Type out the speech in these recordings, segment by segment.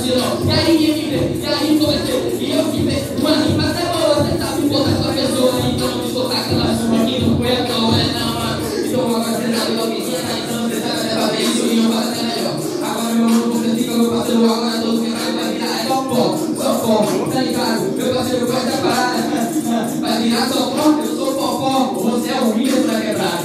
vacilão. E aí ninguém me vê, e aí comecei, e eu que vejo. Uma rima até boa, você sabe botar sua pessoa. Então não me botar aquela chuva que não foi à toa, é não, mano. Então agora você sabe logo que tinha, então você sabe até fazer isso e eu faço até melhor. Agora meu mano, você fica meu parceiro, agora todo que vai virar é só pó, tá ligado? Meu parceiro vai da parada, vai virar só pó, eu sou popó, você é o Windows pra quebrar.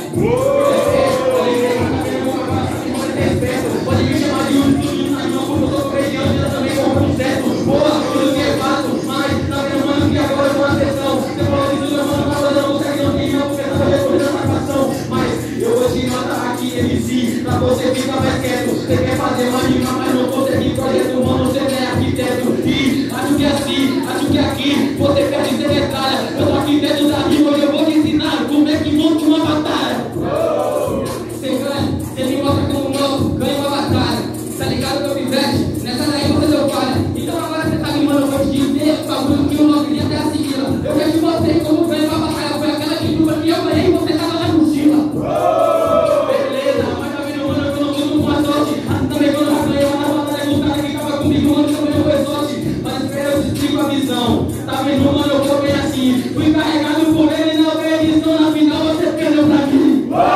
Pode me chamar de YouTube, mas não como eu tô crediando, eu também compro um certo. Boa, tudo que é fato, mas tá vendo, mano, que agora eu tô na sessão. Você falou de tudo, mano, mas eu não consegue não ter não, porque tá depois da satisfação. Mas eu vou te matar aqui, MC, pra você ficar mais quieto. Você quer fazer uma rima, mas não consegue projeto, mano, você não é arquiteto. E acho que assim, acho que aqui, você quer dizer detalhe. Eu tô aqui dentro da rima, eu vou te ensinar como é que monta uma batalha. Você ganha, você me mostra como ganha uma batalha, tá ligado que eu me veste, nessa daí você deu falha. Então agora você sabe, mano, eu vou te dizer o bagulho que o nome vinha até a seguir. Eu já te mostrei como ganha uma batalha, foi aquela que chuva que eu ganhei e você tava na mochila. Beleza, mas tá vendo, mano, que eu não tô com uma sorte. Assim também quando eu ganhei uma batalha com o cara que tava comigo, mano, que eu ganhei foi sorte. Mas espera, eu te explico a visão, tá vendo, mano, eu vou bem assim. Fui carregado por ele na edição, na final você perdeu pra mim.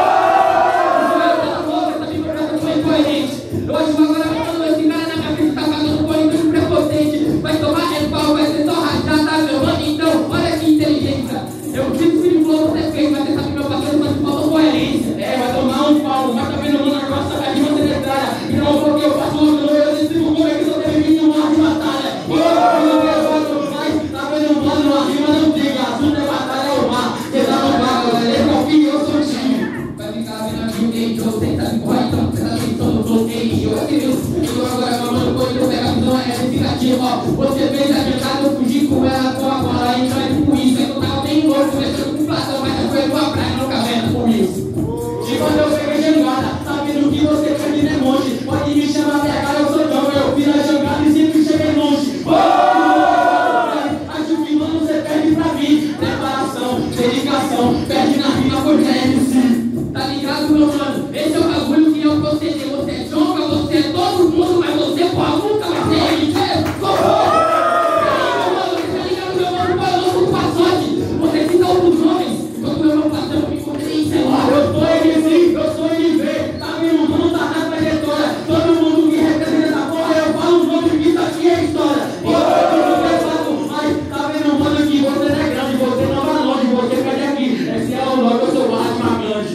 Hoje agora falando esse cara na cabeça tá pagando por muito prepotente. Vai tomar pau, vai ser só rachar, tá meu mano? Então, olha que inteligência. Eu fiz o flow, você fez, mas você sabe meu parceiro, mas falta coerência. É, vai tomar um pau, mas tá vendo, mano, a costa da rima secretária. Então, porque eu faço outro, eu decido como é que eu tenho que uma batalha. Eu não quero mais, tá vendo, mano, a rima não briga, tudo é batalha ao mar. Você tá no bar, galera, eu confio, eu sou time. Vai ficar vendo aqui o game, eu sei, tá de boa, então, você tá tentando bloqueio. Então agora mamando quando eu pego a visão é significativa, ó. Você fez a jogada, eu fugi com ela com a bola, então é tipo isso. Aí eu tava bem louco, começando com Platão, mas eu fui pra praia, não caverna por isso. E quando eu peguei a jogada, sabendo que você quer me monte, pode me chamar PH, eu sou Dão, eu fiz a jogada e sempre cheguei longe. Acho que mano você perde pra mim, preparação, dedicação, perde na rima por MC. Tá ligado, meu mano? Esse é o bagulho que eu concedi. Você é jonga, você é todo mundo, mas você porra nunca vai ser ele. Aí, meu mano, você tá ligado, meu mano? Eu não sou paçote. Você cita outros nomes. Quando meu irmão passou, eu me encontrei, sei lá. Eu sou MC, eu sou MV. Tá vendo, mano, tá na trajetória. Todo mundo que representa essa porra, eu falo o nome que isso aqui é história. Mas tá vendo, mano, que você não é grande, você não vai longe, você perde aqui. Esse é o nome, eu sou o Batman Grande.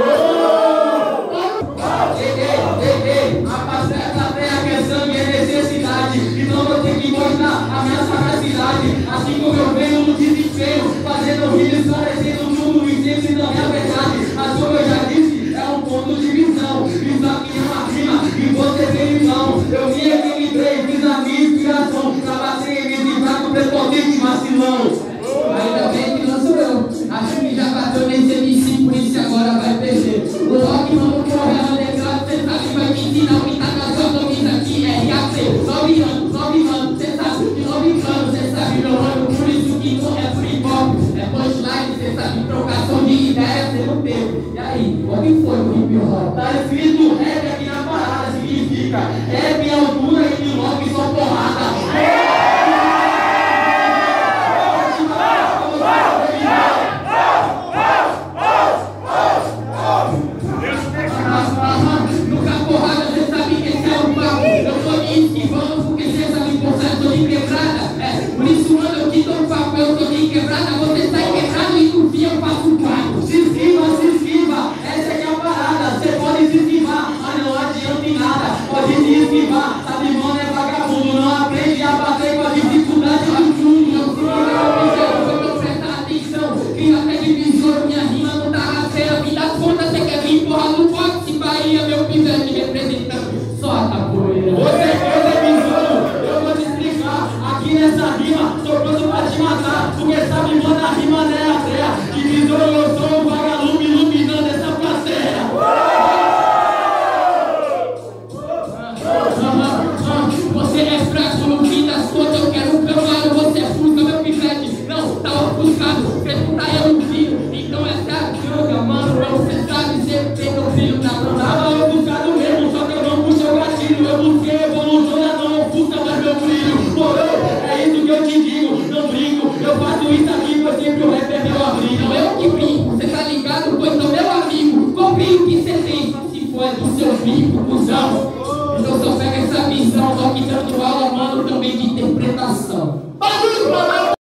A plateia quer sangue, é necessidade. Então eu tenho que mostrar a minha sagacidade. Assim como eu venho no desespero, fazendo vídeo, esclarecendo tudo e sempre da minha verdade. Mas como eu já disse, é um ponto de visão. Isso aqui é uma rima e você tem visão. Eu vim aqui em três, fiz a minha inspiração. Pra bater em mim, fraco, prepotente, vacilão. Ainda bem que não sou eu. Acho que já bateu nesse MC, por isso agora vai perder. O rock, mano, que eu real legal, você sabe, vai me ensinar o que tá na sua camisa aqui, RAC. 9 anos, você sabe, de 9 anos, você sabe, meu mano, por isso que não é free pop, é punchline, você sabe, trocação de ideia, você não teve. E aí, qual que foi o hip hop? Tá escrito rap aqui na parada, significa rap em altura e de rock só porrada. Nunca porrada, você sabe que esse é o papo. Eu tô me esquivando porque você sabe impulsar, eu tô de quebrada. Por isso, mano, eu que tô no papo, eu tô de quebrada. Você sai quebrado e no fim eu faço o papo. Se esquiva, essa aqui é a parada. Você pode se esquivar, mas não adianta em nada. Pode se esquivar, sabe, mano, é vagabundo. Não aprende a bater com a dificuldade do fundo. Não se liga, presta atenção. Cria até divisor, minha rima não tá rasteira. Me dá conta, você quer vir empurrar no foco? Bahia, meu pivete representando só a capoeira. Você fez episódio, eu vou te explicar. Aqui nessa rima, tô pronto pra te matar. Porque sabe, mano, a rima não é a terra. Divisor, eu sou um vagalume iluminando essa plateia. Você é fraco. sei o que você tem, se for é do seu bico, cuzão. Então só pega essa visão, só que dando aula, mano, também de interpretação. Barulho pra